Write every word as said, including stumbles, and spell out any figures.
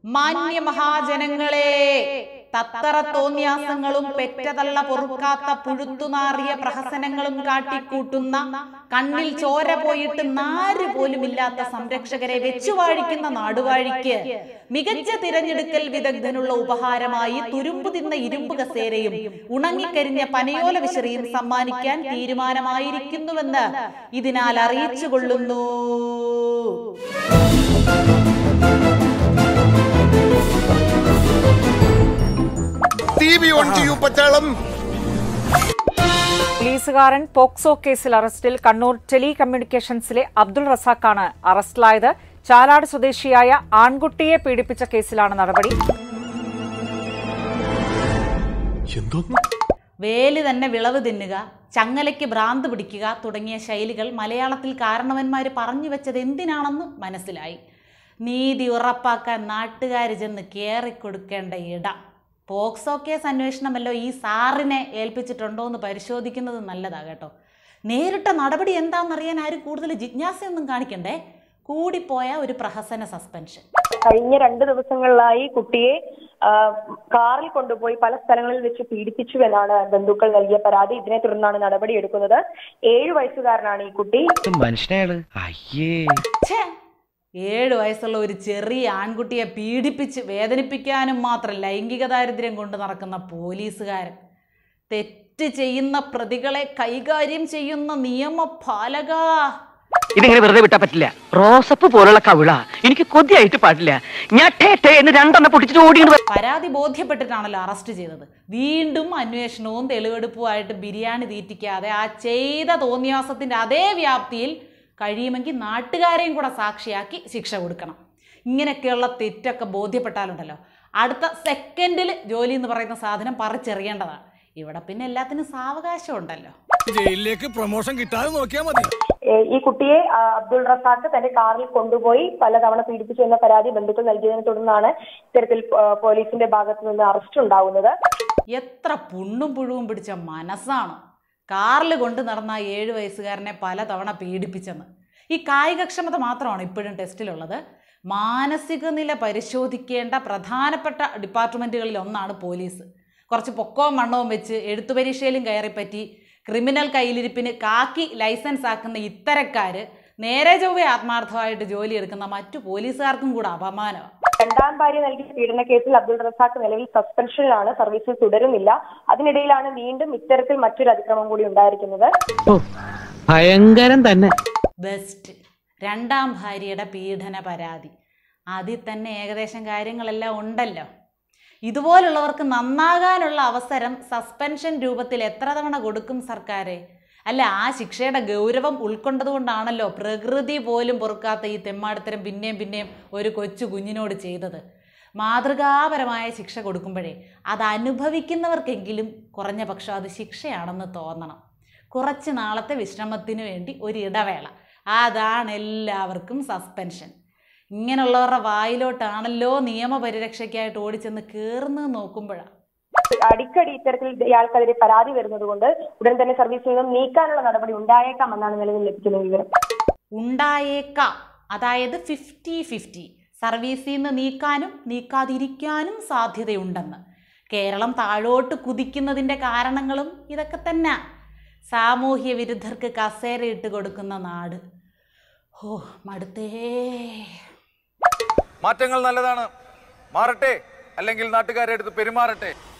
മാന്യ മഹാജനങ്ങളെ, തത്തറ തോന്യാസങ്ങളും പെറ്റതള്ള പൊറുക്കാത്ത പുഴുത്തുനാറിയ പ്രഹസനങ്ങളും കാട്ടിക്കൂട്ടുന്ന, കണ്ണിൽ ചോര പോയിട്ട് നാര് പോലുമില്ലാത്ത സംരക്ഷകരെ വെച്ചുവാഴിക്കുന്ന നാടുവാഴിക്ക് മികച്ച തിരഞ്ഞെടുക്കൽ വിദഗ്ധനുള്ള ഉപഹാരമായി തുരുമ്പു തിന്ന ഇരുമ്പ് കസേരയും ഉണങ്ങിക്കരിഞ്ഞ പനയോല വിശറിയും സമ്മാനിക്കാൻ തീരുമാനമായിരിക്കുന്നുവെന്ന് ഇതിനാൽ അറിയിച്ചു കൊള്ളുന്നു. പോലീസുകാരൻ പോക്സോ കേസിൽ അറസ്റ്റിൽ. കണ്ണൂർ ടെലി കമ്മ്യൂണിക്കേഷൻസിലെ അബ്ദുൾ റസാഖാണ് അറസ്റ്റിലായത്. ചാലാട് സ്വദേശിയായ ആൺകുട്ടിയെ പീഡിപ്പിച്ച കേസിലാണ് നടപടി. വേലി തന്നെ വിളവ് തിന്നുക, ചങ്ങലയ്ക്ക് ഭ്രാന്ത് പിടിക്കുക തുടങ്ങിയ ശൈലികൾ മലയാളത്തിൽ കാരണവന്മാർ പറഞ്ഞു വെച്ചത് എന്തിനാണെന്ന് മനസ്സിലായി. നീതി ഉറപ്പാക്കാൻ നാട്ടുകാർ ചെന്ന് കയറിക്കൊടുക്കേണ്ട ഇടം. പോക്സോ കേസ് അന്വേഷണമല്ലോ ഈ സാറിനെ ഏൽപ്പിച്ചിട്ടുണ്ടോ എന്ന് പരിശോധിക്കുന്നത് നല്ലതാണ് കേട്ടോ. നേരിട്ട നടപടി എന്താണെന്നറിയാൻ ആരും കൂടുതൽ ജിജ്ഞാസയൊന്നും കാണിക്കണ്ടേ. കൂടിപ്പോയ ഒരു പ്രഹസന സസ്പെൻഷൻ. കഴിഞ്ഞ രണ്ട് ദിവസങ്ങളിലായി കുട്ടിയെ കാറിൽ കൊണ്ടുപോയി പല സ്ഥലങ്ങളിൽ വെച്ച് പീഡിപ്പിച്ചു എന്നാണ് ബന്ധുക്കൾ നൽകിയ പരാതി. ഇതിനെ തുടർന്നാണ് നടപടിയെടുക്കുന്നത്. ഏഴു വയസ്സുകാരനാണ് ഈ കുട്ടി. ഏഴു വയസ്സുള്ള ഒരു ചെറിയ ആൺകുട്ടിയെ പീഡിപ്പിച്ച് വേദനിപ്പിക്കാനും മാത്രം ലൈംഗിക ദാരിദ്ര്യം കൊണ്ട് നടക്കുന്ന പോലീസുകാരൻ, തെറ്റ് ചെയ്യുന്ന പ്രതികളെ കൈകാര്യം ചെയ്യുന്ന നിയമപാലക. ഇതിങ്ങനെ വെറുതെ വിട്ടാ പറ്റില്ല. റോസപ്പ് പോലുള്ള കവിള എനിക്ക് കൊതിയായിട്ട് പാടില്ല. ഞാൻ രണ്ടെണ്ണം പൊട്ടിച്ചിട്ട് ഓടി. പരാതി ബോധ്യപ്പെട്ടിട്ടാണല്ലോ അറസ്റ്റ് ചെയ്തത്. വീണ്ടും അന്വേഷണവും തെളിവെടുപ്പുമായിട്ട് ബിരിയാണി തീറ്റിക്കാതെ ആ ചെയ്ത തോന്നിയാസത്തിന്റെ അതേ വ്യാപ്തിയിൽ കഴിയുമെങ്കിൽ നാട്ടുകാരെയും കൂടെ സാക്ഷിയാക്കി ശിക്ഷ കൊടുക്കണം. ഇങ്ങനെയൊക്കെയുള്ള തെറ്റൊക്കെ ബോധ്യപ്പെട്ടാലുണ്ടല്ലോ അടുത്ത സെക്കൻഡിൽ ജോലി എന്ന് പറയുന്ന സാധനം പറിച്ചെറിയേണ്ടതാണ്. ഇവിടെ പിന്നെ എല്ലാത്തിനും സാവകാശം ഉണ്ടല്ലോ. ജയിലിലേക്ക് പ്രൊമോഷൻ കിട്ടാതെ നോക്കിയാൽ മതി. ഈ കുട്ടിയെ അബ്ദുൾ റസാഖ് തന്റെ കാറിൽ കൊണ്ടുപോയി പലതവണ പീഡിപ്പിച്ചു എന്ന പരാതി ബന്ധുക്കൾ നൽകിയതിനെ തുടർന്നാണ് ഇത്തരത്തിൽ പോലീസിന്റെ ഭാഗത്തു നിന്ന് അറസ്റ്റ് ഉണ്ടാവുന്നത്. എത്ര പുണ്ണും പുഴുവും പിടിച്ച മനസ്സാണ് കാറിൽ കൊണ്ട് നടന്ന ഏഴു വയസ്സുകാരനെ പലതവണ പീഡിപ്പിച്ചെന്ന്. ഈ കായികക്ഷമത മാത്രമാണ് ഇപ്പോഴും ടെസ്റ്റിലുള്ളത്. മാനസിക നില പരിശോധിക്കേണ്ട പ്രധാനപ്പെട്ട ഡിപ്പാർട്ട്മെൻറ്റുകളിൽ ഒന്നാണ് പോലീസ്. കുറച്ച് പൊക്കവും മണ്ണവും വെച്ച് എഴുത്തുപരീക്ഷയിലും കയറിപ്പറ്റി ക്രിമിനൽ കയ്യിലിരിപ്പിന് കാക്കി ലൈസൻസ് ആക്കുന്ന ഇത്തരക്കാർ നേരെ ചൊവ്വേ ആത്മാർത്ഥമായിട്ട് ജോലി എടുക്കുന്ന മറ്റു പോലീസുകാർക്കും കൂടെ അപമാനമാണ്. രണ്ടാം ഭാര്യ നൽകിയ പീഡന കേസിൽ അബ്ദുൾ റസാഖ് നിലവിൽ സസ്പെൻഷനിലാണ്, സർവീസിൽ തുടരുന്നില്ല. അതിനിടയിലാണ് വീണ്ടും ഇത്തരത്തിൽ മറ്റൊരു അതിക്രമം കൂടി ഉണ്ടായിരിക്കുന്നത്. ഭയങ്കരം തന്നെ. ബെസ്റ്റ് രണ്ടാം ഭാര്യയുടെ പീഡന പരാതി. അതിൽ തന്നെ ഏകദേശം കാര്യങ്ങളെല്ലാം ഉണ്ടല്ലോ. ഇതുപോലുള്ളവർക്ക് നന്നാകാനുള്ള അവസരം സസ്പെൻഷൻ രൂപത്തിൽ എത്ര തവണ കൊടുക്കും സർക്കാർ? അല്ല, ആ ശിക്ഷയുടെ ഗൗരവം ഉൾക്കൊണ്ടതുകൊണ്ടാണല്ലോ പ്രകൃതി പോലും പൊറുക്കാത്ത ഈ തെമ്മാടിത്തരം പിന്നെയും പിന്നെയും ഒരു കൊച്ചു കുഞ്ഞിനോട് ചെയ്തത്. മാതൃകാപരമായ ശിക്ഷ കൊടുക്കുമ്പോഴേ അത് അനുഭവിക്കുന്നവർക്കെങ്കിലും കുറഞ്ഞ പക്ഷം അത് ശിക്ഷയാണെന്ന് തോന്നണം. കുറച്ച് നാളത്തെ വിശ്രമത്തിന് വേണ്ടി ഒരു ഇടവേള, അതാണ് എല്ലാവർക്കും സസ്പെൻഷൻ. ഇങ്ങനെയുള്ളവരുടെ വായിലോട്ടാണല്ലോ നിയമപരിരക്ഷയ്ക്കായിട്ട് ഓടിച്ചെന്ന് കയറുന്നത് നോക്കുമ്പോഴാണ്. അടിക്കടി ഇത്തരത്തിൽ ഇയാൾക്കെതിരെ പരാതി വരുന്നത് കൊണ്ട് ഉടൻ തന്നെ സർവീസിൽ നിന്നും നീക്കാനുള്ള നടപടി ഉണ്ടായേക്കാം എന്നാണ് നിലവിൽ ലഭിക്കുന്ന വിവരം. ഉണ്ടായേക്കാം, അതായത് ഫിഫ്റ്റി ഫിഫ്റ്റി. സർവീസിൽ നിന്ന് നീക്കാനും നീക്കാതിരിക്കാനും സാധ്യതയുണ്ടെന്ന്. കേരളം താഴോട്ട് കുതിക്കുന്നതിൻ്റെ കാരണങ്ങളും ഇതൊക്കെ തന്നെ. സാമൂഹ്യ വിരുദ്ധർക്ക് കസേര ഇട്ട് കൊടുക്കുന്ന നാട്. ഓ മടുത്തേ. മാറ്റങ്ങൾ നല്ലതാണ്. മാറട്ടെ, അല്ലെങ്കിൽ നാട്ടുകാരെ അടുത്ത് പെരുമാറട്ടെ.